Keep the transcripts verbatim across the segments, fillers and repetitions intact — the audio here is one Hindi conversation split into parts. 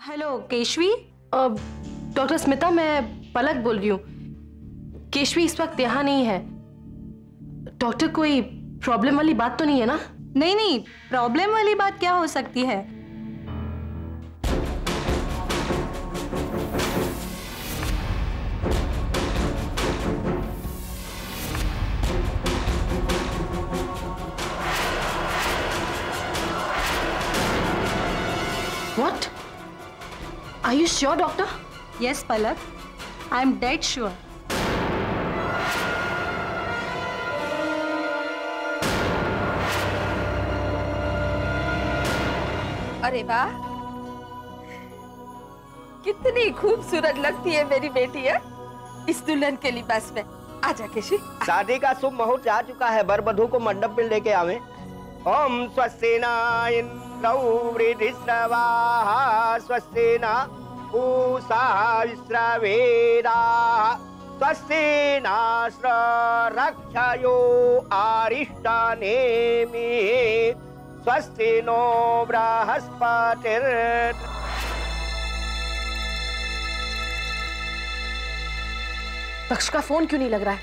हेलो केशवी। डॉक्टर स्मिता, मैं पलक बोल रही हूँ। केशवी इस वक्त यहाँ नहीं है। डॉक्टर, कोई प्रॉब्लम वाली बात तो नहीं है ना? नहीं नहीं, प्रॉब्लम वाली बात क्या हो सकती है? What? Are you sure, doctor? Yes, Palak. I am dead sure. अरे वाह, कितनी खूबसूरत लगती है मेरी बेटी है इस दुल्हन के लिबास में। आजा केशवी। शादी का शुभ मुहूर्त आ चुका है, वर वधू को मंडप में लेके आवे। ओम स्वस्तिना इंद्रौ वृधिस्रवाः स्वस्तिना पूषा विश्रवेदाः स्वस्तिनास्र रक्षयो अरिष्टनेमिः स्वस्ति नो बृहस्पतिर्। दक्ष का फोन क्यों नहीं लग रहा है?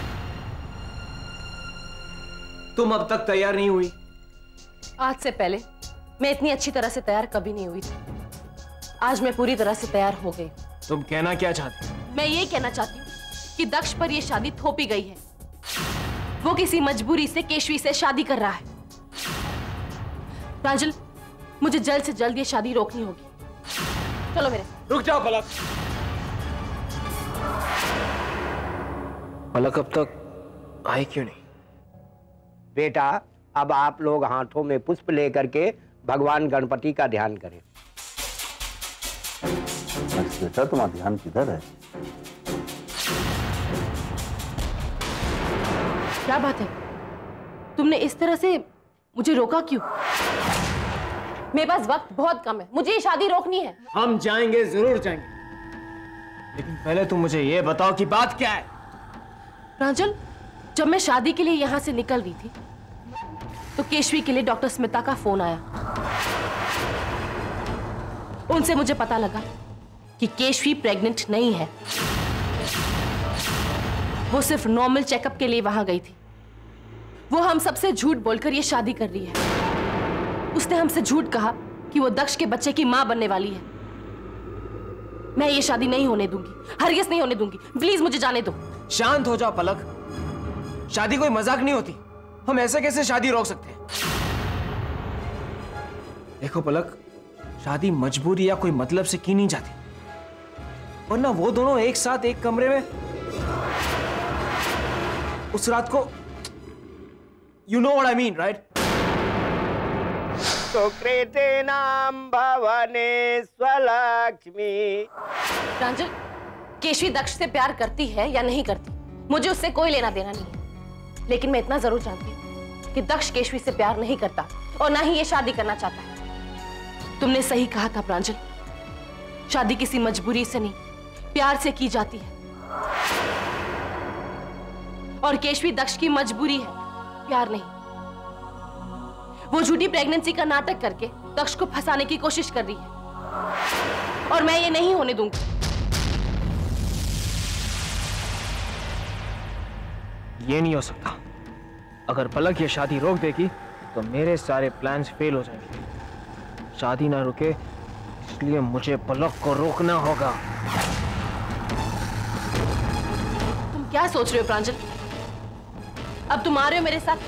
तुम अब तक तैयार नहीं हुई? आज से पहले मैं इतनी अच्छी तरह से तैयार कभी नहीं हुई थी। आज मैं पूरी तरह से तैयार हो गई। तुम कहना क्या चाहती? मैं ये कहना चाहती हूँ कि दक्ष पर यह शादी थोपी गई है। वो किसी मजबूरी से केशवी से शादी कर रहा है। प्रांजल, मुझे जल्द से जल्द ये शादी रोकनी होगी। चलो मेरे। रुक जाओ पलक। पलक अब तक आई क्यों नहीं? बेटा, अब आप लोग हाथों में पुष्प लेकर के भगवान गणपति का ध्यान करें। बेटा, तुम्हारा ध्यान किधर है? क्या बात है? तुमने इस तरह से मुझे रोका क्यों? मेरे पास वक्त बहुत कम है, मुझे ये शादी रोकनी है। हम जाएंगे, जरूर जाएंगे, लेकिन पहले तुम मुझे ये बताओ कि बात क्या है। प्रांजल, जब मैं शादी के लिए यहां से निकल रही थी तो केशवी के लिए डॉक्टर स्मिता का फोन आया। उनसे मुझे पता लगा कि केशवी प्रेग्नेंट नहीं है। वो सिर्फ नॉर्मल चेकअप के लिए वहां गई थी। वो हम सबसे झूठ बोलकर ये शादी कर रही है। उसने हमसे झूठ कहा कि वो दक्ष के बच्चे की मां बनने वाली है। मैं ये शादी नहीं होने दूंगी, हरगिज़ नहीं होने दूंगी। प्लीज मुझे जाने दो। शांत हो जाओ पलक। शादी कोई मजाक नहीं होती। हम ऐसे कैसे शादी रोक सकते हैं? देखो पलक, शादी मजबूरी या कोई मतलब से की नहीं जाती, वरना वो दोनों एक साथ एक कमरे में उस रात को, you know what I mean, right? सुकृतिनां भवने स्वलक्ष्मी। प्रांजल, केशवी दक्ष से प्यार करती है या नहीं करती, मुझे उससे कोई लेना देना नहीं है। लेकिन मैं इतना जरूर जानती हूँ कि दक्ष केशवी से प्यार नहीं करता और ना ही ये शादी करना चाहता है। तुमने सही कहा था प्रांजल, शादी किसी मजबूरी से नहीं, प्यार से की जाती है। और केशवी दक्ष की मजबूरी है, प्यार नहीं। वो झूठी प्रेगनेंसी का नाटक करके दक्ष को फंसाने की कोशिश कर रही है और मैं ये नहीं होने दूंगी। ये नहीं हो सकता। अगर पलक ये शादी रोक देगी तो मेरे सारे प्लान्स फेल हो जाएंगे। शादी ना रुके, इसलिए मुझे पलक को रोकना होगा। तुम क्या सोच रहे हो प्रांजल? अब तुम आ रहे हो मेरे साथ?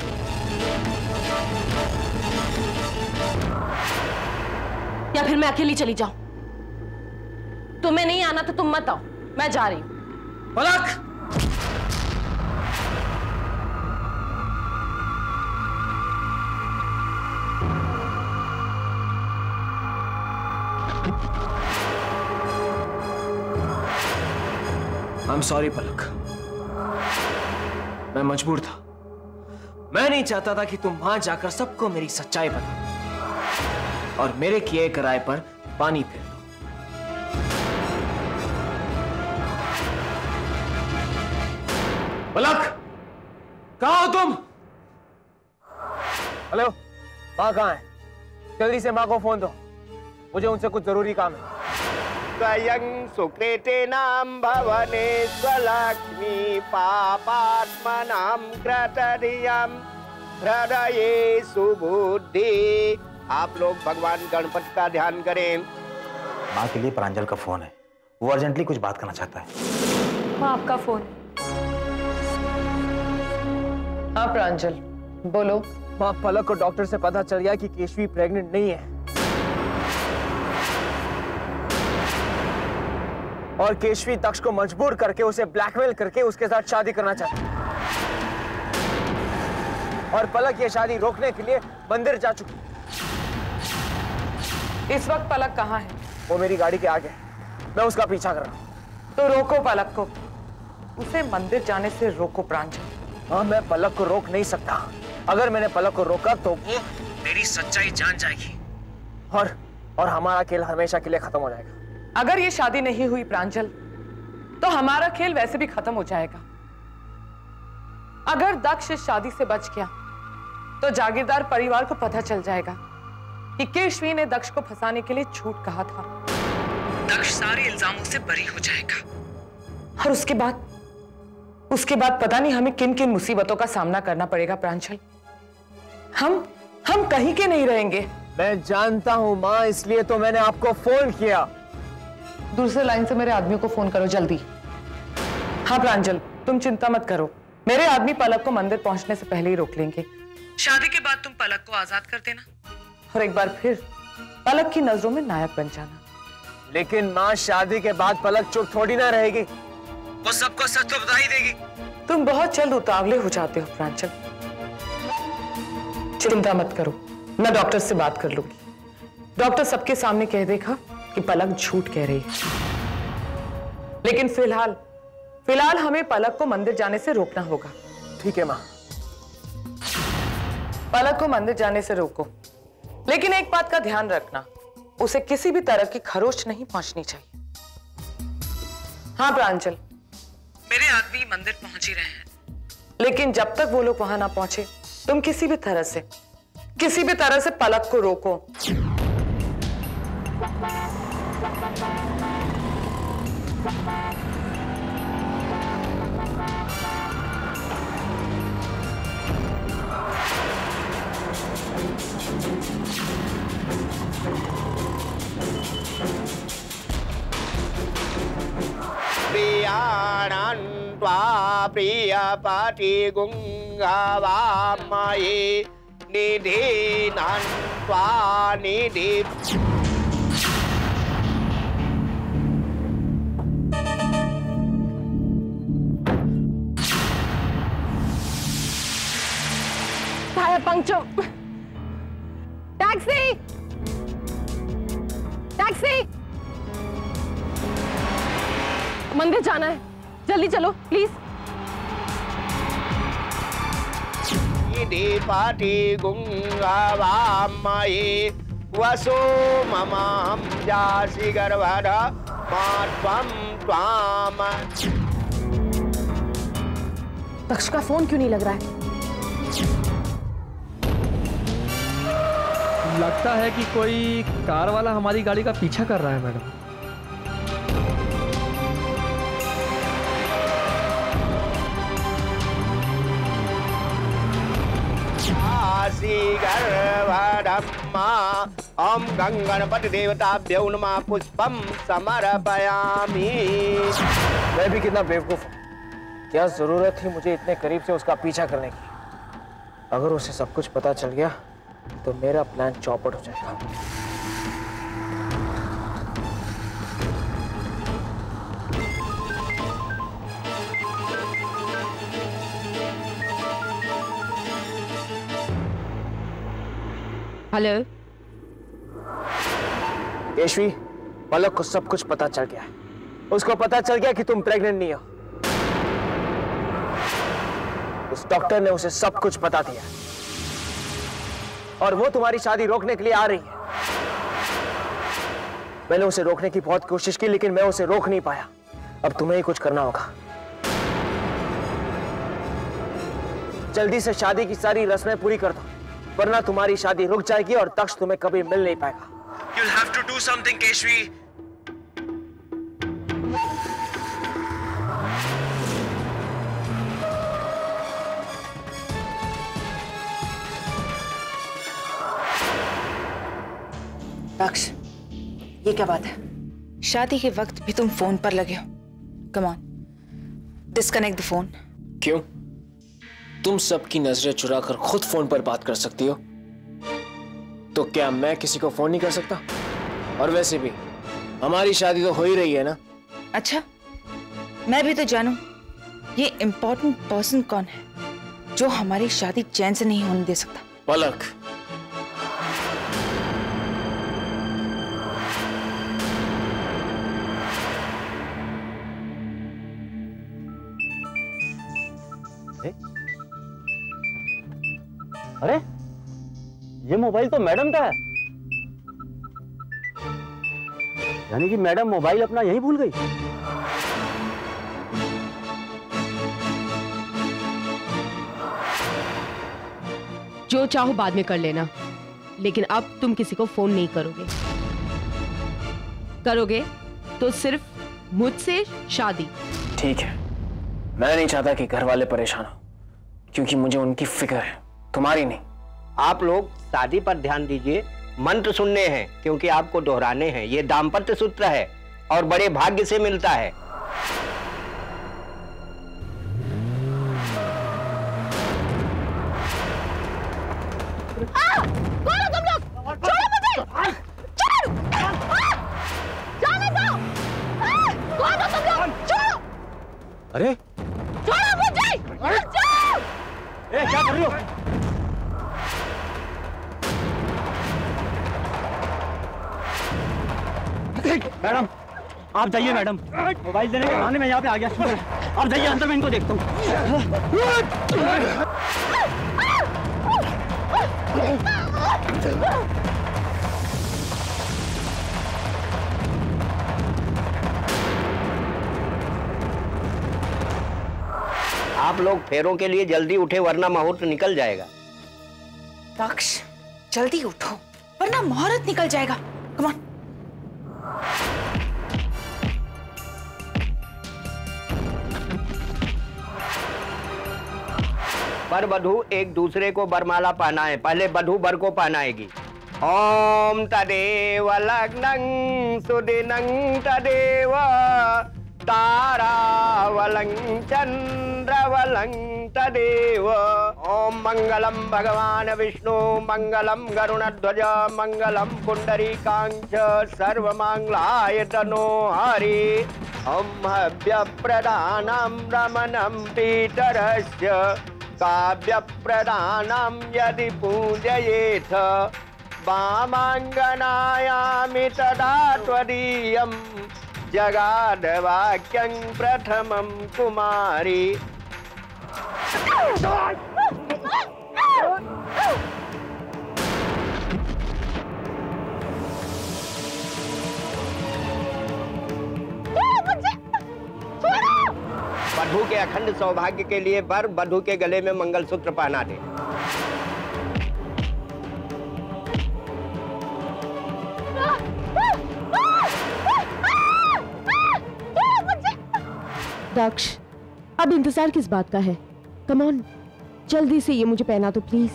या फिर मैं अकेली चली जाऊं? तुम्हें नहीं आना तो तुम मत आओ, मैं जा रही हूं। पलक! I'm sorry पलक, मैं मजबूर था। मैं नहीं चाहता था कि तुम वहां जाकर सबको मेरी सच्चाई बता और मेरे किए कराए पर पानी फेर दो। पलक, कहाँ हो तुम? हेलो, माँ कहाँ है? जल्दी से माँ को फोन दो। मुझे उनसे कुछ जरूरी काम है। स्वयं सुकृते नाम भवने स्वलक्ष्मी पापात्मनाम कृतरियम हृदये सुबुद्धि। आप लोग भगवान गणपति का ध्यान करें। माँ के लिए प्रांजल का फोन है, वो अर्जेंटली कुछ बात करना चाहता है। हाँ, आपका फोन। हाँ प्रांजल, बोलो। माँ, पलक को डॉक्टर से पता चल गया कि केशवी प्रेग्नेंट नहीं है और केशवी दक्ष को मजबूर करके उसे ब्लैकमेल करके उसके साथ शादी करना चाहती है और पलक ये शादी रोकने के लिए मंदिर जा चुकी। इस वक्त पलक कहाँ है? वो मेरी गाड़ी के आगे, मैं उसका पीछा कर रहा हूँ। तो रोको पलक को, उसे मंदिर जाने से रोको प्रांजल। हाँ, मैं पलक को रोक नहीं सकता। अगर मैंने पलक को रोका तो वो मेरी सच्चाई जान जाएगी और और हमारा खेल हमेशा के लिए खत्म हो जाएगा। अगर ये शादी नहीं हुई प्रांजल, तो हमारा खेल वैसे भी खत्म हो जाएगा। अगर दक्ष इस शादी से बच गया तो जागीरदार परिवार को पता चल जाएगा कि केशवी ने दक्ष को फंसाने के लिए झूठ कहा था। दक्ष सारे इल्जामों से बरी हो जाएगा और उसके बाद उसके बाद पता नहीं हमें किन किन मुसीबतों का सामना करना पड़ेगा प्रांजल। हम हम कहीं के नहीं रहेंगे। मैं जानता हूं माँ, इसलिए तो मैंने आपको फोन किया। दूसरे लाइन से मेरे आदमी को फोन करो जल्दी। हाँ प्रांजल, तुम चिंता मत करो, मेरे आदमी पलक को मंदिर पहुंचने से पहले ही रोक लेंगे। शादी के बाद तुम पलक को आजाद कर देना और एक बार फिर पलक की नजरों में नायक बन जाना। लेकिन माँ, शादी के बाद पलक चुप थोड़ी ना रहेगी, वो सबको सच तो बता ही देगी। तुम बहुत जल्द उतावले हो जाते हो प्रांजल। चिंता मत करो, मैं डॉक्टर से बात कर लूंगी। डॉक्टर सबके सामने कह देगा कि पलक झूठ कह रही है। लेकिन फिलहाल फिलहाल हमें पलक को मंदिर जाने से रोकना होगा। ठीक है माँ। पलक को मंदिर जाने से रोको, लेकिन एक बात का ध्यान रखना, उसे किसी भी तरह की खरोच नहीं पहुंचनी चाहिए। हाँ प्रांजल, मेरे आदमी मंदिर पहुंच ही रहे हैं, लेकिन जब तक वो लोग वहां ना पहुंचे तुम किसी भी तरह से किसी भी तरह से पलक को रोको। प्रियाणां त्वा प्रियपति गुंगावामये निधीनां त्वा निधि। Tyre puncture. Taxi, taxi. मंदिर जाना है, जल्दी चलो प्लीज। दीपाति गुंगावामये वसो ममां जासि गर्भध मात्वं त्वाम। दक्ष का फोन क्यों नहीं लग रहा है? लगता है कि कोई कार वाला हमारी गाड़ी का पीछा कर रहा है मैडम। ओम गंगणपति देवताभ्यो नमः पुष्पम समर्पयामि। मैं भी कितना बेवकूफ हूँ, क्या जरूरत थी मुझे इतने करीब से उसका पीछा करने की। अगर उसे सब कुछ पता चल गया तो मेरा प्लान चौपट हो जाएगा। हेलो केशवी, पलक को सब कुछ पता चल गया है। उसको पता चल गया कि तुम प्रेग्नेंट नहीं हो। उस डॉक्टर ने उसे सब कुछ बता दिया और वो तुम्हारी शादी रोकने के लिए आ रही है। मैंने उसे रोकने की बहुत कोशिश की, लेकिन मैं उसे रोक नहीं पाया। अब तुम्हें ही कुछ करना होगा। जल्दी से शादी की सारी रस्में पूरी कर दो, वरना तुम्हारी शादी रुक जाएगी और दक्ष तुम्हें कभी मिल नहीं पाएगा। You'll have to do something, Keshavi. दक्ष, ये क्या बात है? शादी के वक्त भी तुम फोन पर लगे हो। Come on, disconnect the phone. क्यों? तुम सबकी नजरें चुराकर खुद फोन पर बात कर सकती हो, तो क्या मैं किसी को फोन नहीं कर सकता? और वैसे भी हमारी शादी तो हो ही रही है ना। अच्छा, मैं भी तो जानूं ये इम्पोर्टेंट पर्सन कौन है जो हमारी शादी चैन से नहीं होने दे सकता। पलक। अरे ये मोबाइल तो मैडम का है, यानी कि मैडम मोबाइल अपना यहीं भूल गई। जो चाहो बाद में कर लेना, लेकिन अब तुम किसी को फोन नहीं करोगे। करोगे तो सिर्फ मुझसे शादी। ठीक है, मैं नहीं चाहता कि घर वाले परेशान हो, क्योंकि मुझे उनकी फिक्र है, तुम्हारी नहीं। आप लोग शादी पर ध्यान दीजिए। मंत्र सुनने हैं क्योंकि आपको दोहराने हैं। ये दाम्पत्य सूत्र है और बड़े भाग्य से मिलता है। आ, कौन हो तुम लोग? छोड़ो मुझे! छोड़ो! आ, जाने दो! आ, कौन हो तुम लोग? छोड़ो! अरे छोड़ो मुझे! छोड़ो! ए, क्या कर रही हो? मैडम आप जाइए, मैडम मोबाइल देने के बहाने में यहाँ पे आ गया। आप जाइए अंदर, मैं इनको देखता हूँ। आप लोग फेरों के लिए जल्दी उठे वरना मुहूर्त निकल जाएगा। दक्ष, जल्दी उठो वरना मुहूर्त निकल जाएगा। Come on. वर वधू एक दूसरे को वरमाला पहनाए। पहले वधू वर को पहनाएगी। ओम तदेव लग्नं सुदिनं तदेव तारावलं चंद्रवलं तदेव। ओम मंगलम भगवान विष्णु मंगलम गरुणध्वज मंगलम पुंडरीकांच सर्वमंगलाय तनो हरि। ओम हव्य प्रदानं रमणं पीतरस्य काव्य प्रदानं यदि पूजयेथ वामांगनायामि तदा त्वदीयं जगाद वाक्यं प्रथमं कुमारी। वधू के अखंड सौभाग्य के लिए वर वधू के गले में मंगलसूत्र पहना दे। दक्ष, अब इंतजार किस बात का है? कम ऑन, जल्दी से ये मुझे पहना दो प्लीज।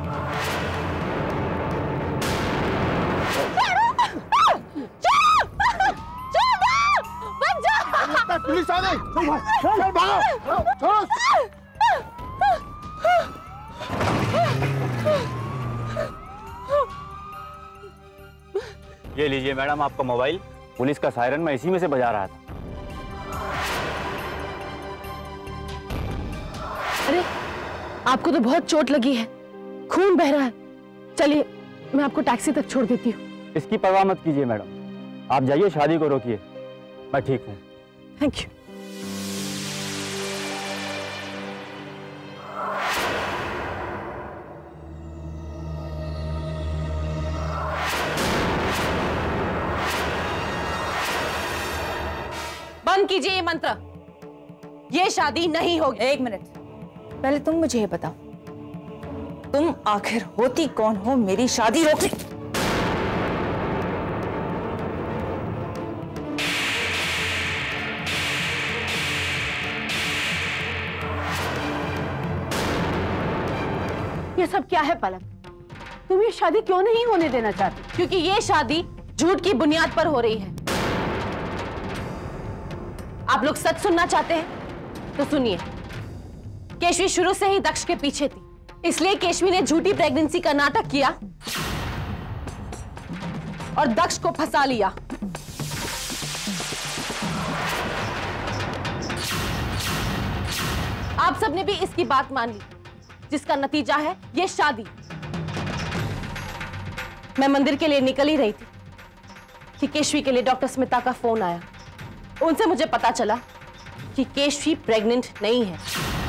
पुलिस आ गई! चल भागो! ये लीजिए मैडम आपका मोबाइल। पुलिस का सायरन मैं इसी में से बजा रहा था। अरे, आपको तो बहुत चोट लगी है, खून बह रहा है। चलिए, मैं आपको टैक्सी तक छोड़ देती हूँ। इसकी परवाह मत कीजिए मैडम, आप जाइए, शादी को रोकिए, मैं ठीक हूँ। Thank you. बंद कीजिए ये मंत्र। ये शादी नहीं होगी। एक मिनट, पहले तुम मुझे ये बताओ, तुम आखिर होती कौन हो मेरी शादी रोकने? ये सब क्या है पलक? तुम ये शादी क्यों नहीं होने देना चाहती? क्योंकि ये शादी झूठ की बुनियाद पर हो रही है। आप लोग सच सुनना चाहते हैं तो सुनिए। केशवी शुरू से ही दक्ष के पीछे थी, इसलिए केशवी ने झूठी प्रेगनेंसी का नाटक किया और दक्ष को फंसा लिया। आप सबने भी इसकी बात मान ली, जिसका नतीजा है ये शादी। मैं मंदिर के लिए निकल ही रही थी कि केशवी के लिए डॉक्टर स्मिता का फोन आया। उनसे मुझे पता चला कि केशवी प्रेग्नेंट नहीं है।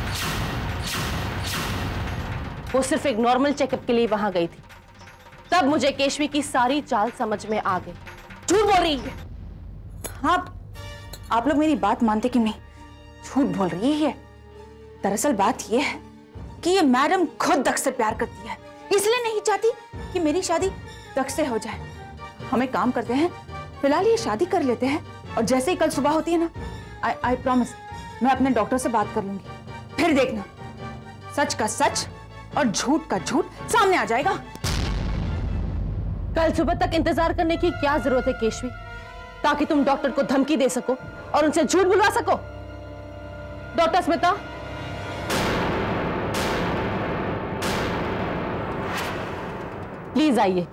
वो सिर्फ एक नॉर्मल चेकअप के लिए वहां गई थी। तब मुझे केशवी की सारी चाल समझ में आ गई। झूठ बोल रही है। आप आप लोग मेरी बात मानते कि नहीं? झूठ बोल रही है। दरअसल बात यह है कि ये मैडम खुद दक्ष से प्यार करती है, इसलिए नहीं चाहती कि मेरी शादी दक्ष से हो जाए। हम एक काम करते हैं, फिलहाल ये शादी कर लेते हैं और जैसे ही कल सुबह होती है ना, आई आई प्रॉमिस मैं अपने डॉक्टर से बात कर लूंगी। फिर देखना सच का सच और झूठ का झूठ सामने आ जाएगा। कल सुबह तक इंतजार करने की क्या जरूरत है केशवी, ताकि तुम डॉक्टर को धमकी दे सको और उनसे झूठ बुलवा सको? डॉक्टर स्मिता, प्लीज आइए।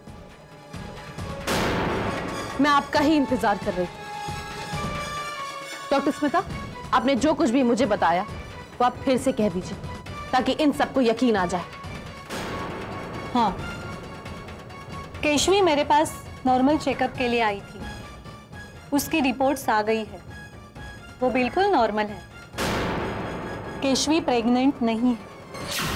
मैं आपका ही इंतजार कर रही थी। डॉक्टर स्मिता, आपने जो कुछ भी मुझे बताया वो आप फिर से कह दीजिए, ताकि इन सबको यकीन आ जाए। हाँ, केशवी मेरे पास नॉर्मल चेकअप के लिए आई थी। उसकी रिपोर्ट्स आ गई है, वो बिल्कुल नॉर्मल है। केशवी प्रेग्नेंट नहीं है।